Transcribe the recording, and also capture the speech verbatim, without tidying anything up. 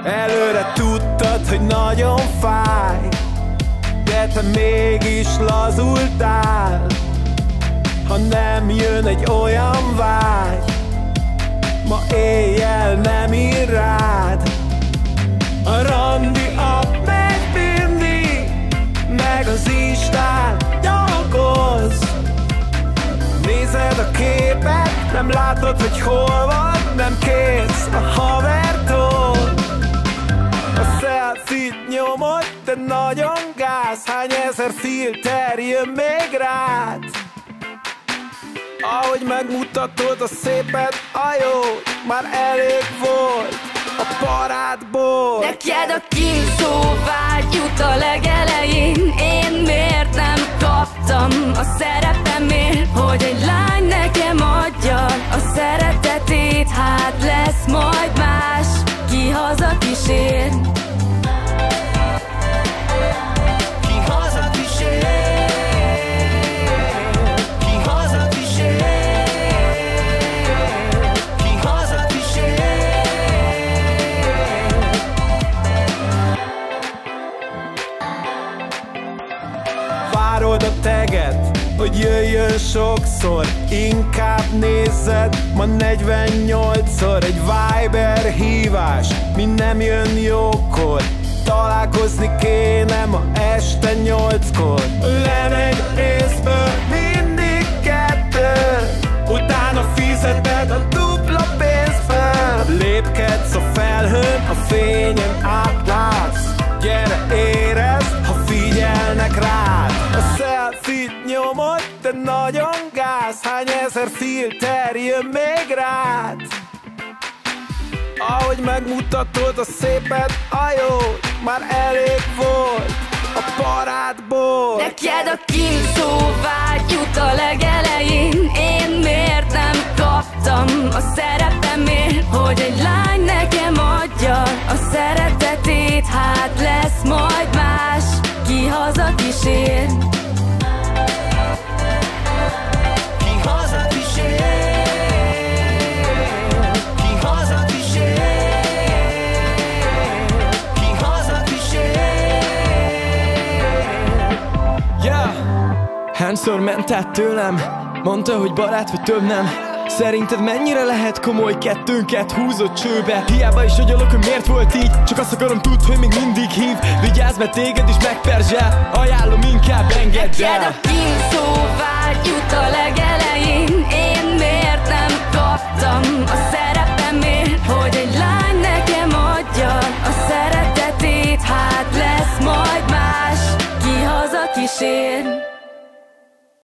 Előre tudtad, hogy nagyon fáj, de te mégis lazultál. Ha nem jön egy olyan vágy, ma éjjel nem ír rád. A randi app megy mindig, meg az Instán nyalogoz. Nézed a képet, nem látod, hogy hol van, nem kész a havertól. A selfie-t nyomod, de nagyon gáz, hány ezer filter jön még rád. Ahogy megmutatod a szépet, a jót, már elég volt a parádból. Neked a kínzó vágy jut a legelején, én miért nem kaptam a szerepemért, hogy egy lány nekem adja a szeretetét. Hát lesz majd más, ki haza kísér. Várod a teget, hogy jöjjön sokszor, inkább nézzed ma negyvennyolcszor. Egy Viber hívás, mi nem jön jókor, találkozni kéne ma este nyolckor. Lemegy észből mindig kettő, utána fizeted a dupla pénzből. Lépkedsz a felhőn, a fényen átlátsz, gyere érezd, ha figyelnek rád. A selfie-t nyomod, de nagyon gáz, hány ezer filter jön még rád. Ahogy megmutatod a szépet, a jót, már elég volt a parádból. Neked a kínzó vágy jut a legelején, én miért nem kaptam a szerepemért, hogy egy lány nekem adja a szeretetét. Hát lesz majd más, ki haza kísér. Hányszor ment át tőlem, mondta, hogy barát vagy több nem. Szerinted mennyire lehet komoly, kettőnket húzott csőbe? Hiába is agyalok, hogy miért volt így, csak azt akarom tudd, hogy még mindig hív. Vigyázz, mert téged is megperzsel, ajánlom, inkább engedd el. Neked a kínzó vágy jut a legelején, én miért nem kaptam a szerepemért, hogy egy lány nekem adja a szeretetét. Hát lesz majd más, ki haza kísér.